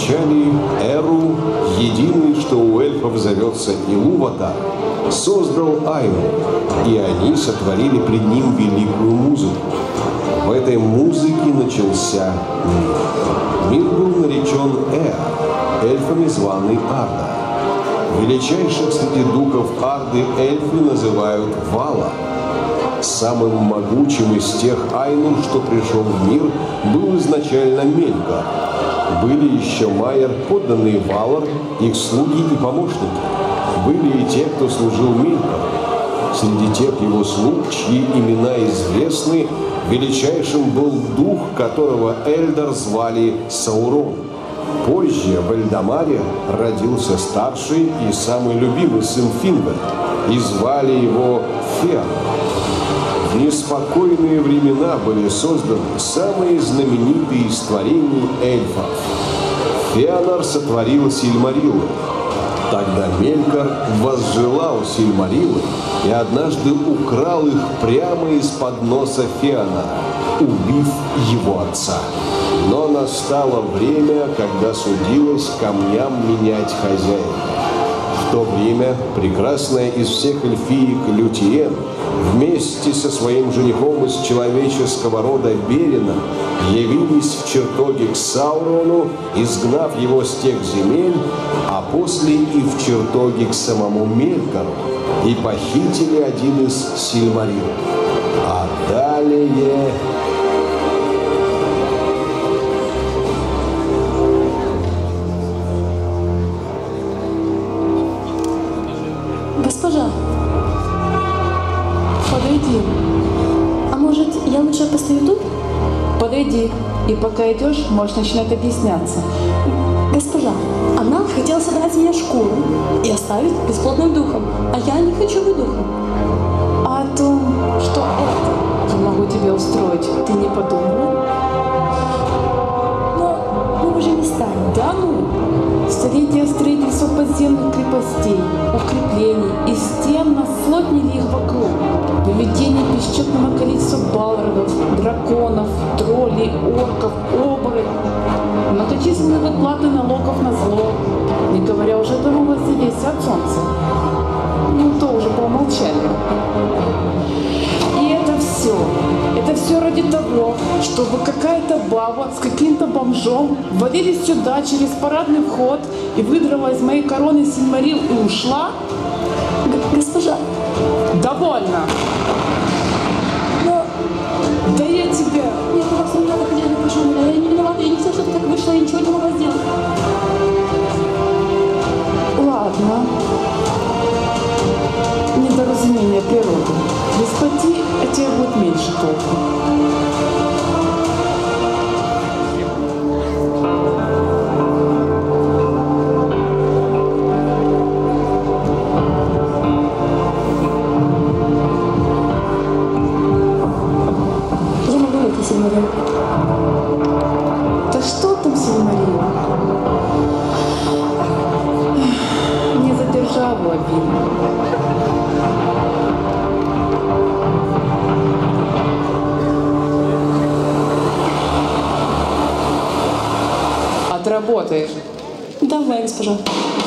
начале Эру, единый, что у эльфов зовется Илуватар, создал Айну, и они сотворили пред ним великую музыку. В этой музыке начался мир. Мир был наречен эльфами званый Арда. Величайших среди духов Арды эльфы называют Вала. Самым могучим из тех Айнур, что пришел в мир, был изначально Мельгар. Были еще Майер, подданные Валар, их слуги и помощники. Были и те, кто служил Мельгару. Среди тех его слуг, чьи имена известны, величайшим был дух, которого Эльдар звали Саурон. Позже в Эльдамаре родился старший и самый любимый сын Фингар, и звали его Феанор. В неспокойные времена были созданы самые знаменитые из творений эльфов. Феанор сотворил Сильмариллион. Тогда Мелькар возжелал Сильмариллы и однажды украл их прямо из-под носа Феанора, убив его отца. Но настало время, когда судилось камням менять хозяина. В то время прекрасная из всех эльфиек Лютиен вместе со своим женихом из человеческого рода Берином явились в чертоге к Саурону, изгнав его с тех земель, а после и в чертоге к самому Мелькару, и похитили один из Сильмариллов. А далее... Госпожа, подойди. А может, я лучше постою тут? Подойди, и пока идешь, можешь начинать объясняться. Госпожа, она хотела содрать с меня шкуру и оставить бесплотным духом, а я не хочу быть духом. А о том, что это я могу тебе устроить, ты не подумала? Но мы уже не станем. Да ну! Столетия строительства подземных крепостей, укреплений и стен на сотни ли их вокруг, выведение бесчетного количества балрогов, драконов, троллей, орков, оборотней, многочисленные выплаты налогов на зло, не говоря уже о домовладельстве от солнца. Ну, то уже по умолчанию. И это все ради того, чтобы какая-то баба с каким-то бомжом ввалились сюда через парадный вход и выдрала из моей короны Сильмарилл и ушла? Госпожа. Довольно. Но... Да я тебя... Нет, у вас не надо, хозяин, прошу меня. Я не виновата, я не знаю, что так вышло, я ничего не могла сделать. Ладно. Недоразумение природы. Деспоти, от тебя будет меньше толку. Я могу найти Сильмариллион. Да что там Сильмариллион? Мне за державу обидно. Отработаешь. Давай, госпожа.